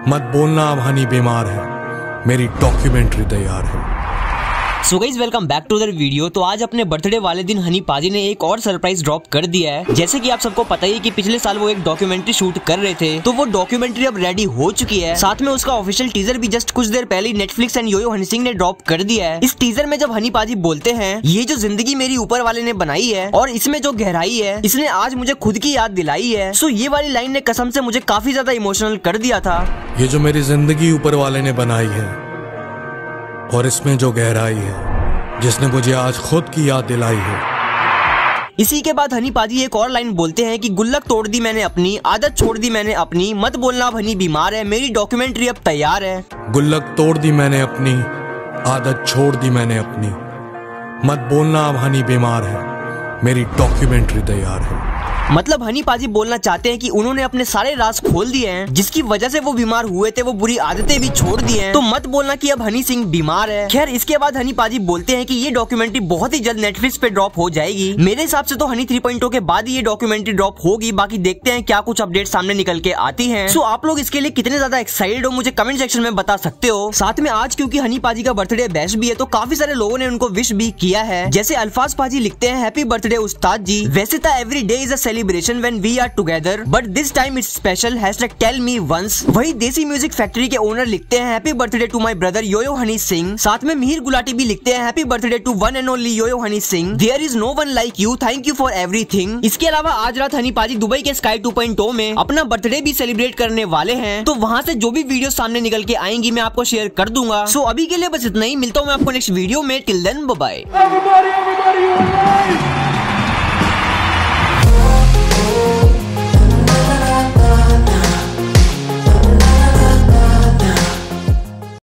मत बोलना अब हनी बीमार है, मेरी डॉक्यूमेंट्री तैयार है। So guys welcome back to the video. तो आज अपने बर्थडे वाले दिन हनी पाजी ने एक और सरप्राइज ड्रॉप कर दिया है। जैसे कि आप सबको पता ही है कि पिछले साल वो एक डॉक्यूमेंट्री शूट कर रहे थे, तो वो डॉक्यूमेंट्री अब रेडी हो चुकी है। साथ में उसका ऑफिशियल टीजर भी जस्ट कुछ देर पहले नेटफ्लिक्स एंड योयो हनी सिंह ने ड्रॉप कर दिया है। इस टीजर में जब हनी पाजी बोलते हैं, ये जो जिंदगी मेरी ऊपर वाले ने बनाई है और इसमें जो गहराई है, इसने आज मुझे खुद की याद दिलाई है। सो ये वाली लाइन ने कसम से मुझे काफी ज्यादा इमोशनल कर दिया था। ये जो मेरी जिंदगी ऊपर वाले ने बनाई है और इसमें जो गहराई है, जिसने मुझे आज खुद की याद दिलाई है। इसी के बाद हनी पाजी एक और लाइन बोलते हैं कि गुल्लक तोड़ दी मैंने अपनी, आदत छोड़ दी मैंने अपनी, मत बोलना अब हनी बीमार है, मेरी डॉक्यूमेंट्री अब तैयार है। गुल्लक तोड़ दी मैंने अपनी, आदत छोड़ दी मैंने अपनी, मत बोलना अब हनी बीमार है, मेरी डॉक्यूमेंट्री तैयार है। मतलब हनी पाजी बोलना चाहते हैं कि उन्होंने अपने सारे राज खोल दिए हैं, जिसकी वजह से वो बीमार हुए थे, वो बुरी आदतें भी छोड़ दी हैं। तो मत बोलना कि अब हनी सिंह बीमार है। खैर इसके बाद हनी पाजी बोलते हैं कि ये डॉक्यूमेंट्री बहुत ही जल्द नेटफ्लिक्स पे ड्रॉप हो जाएगी। मेरे हिसाब से तो हनी 3.0 के बाद ही ये डॉक्यूमेंट्री ड्रॉप होगी। बाकी देखते हैं क्या कुछ अपडेट सामने निकल के आती है। सो आप लोग इसके लिए कितने ज्यादा एक्साइटेड हो मुझे कमेंट सेक्शन में बता सकते हो। साथ में आज क्योंकि हनी पाजी का बर्थडे बैश भी है, तो काफी सारे लोगों ने उनको विश भी किया है। जैसे अल्फाज पाजी लिखते हैं, हैप्पी बर्थडे उस्ताद जी, वैसे तो every day is a celebration when we are together, but this time it's special, #tell me once. वही देसी म्यूजिक फैक्ट्री के ओनर लिखते हैं, happy birthday to my brother Yo Yo Honey Singh. साथ में मिहिर गुलाटी भी लिखते हैं, happy birthday to one and only Yo Yo Honey Singh, there is no one like you, thank you for everything. इसके अलावा आज रात हनी पाजी दुबई के स्काई 2.0 में अपना बर्थडे भी सेलिब्रेट करने वाले हैं, तो वहाँ से जो भी वीडियो सामने निकल के आएंगी मैं आपको शेयर कर दूंगा। सो अभी के लिए बस इतना ही, मिलता हूँ मैं आपको नेक्स्ट वीडियो में। Till then bye bye.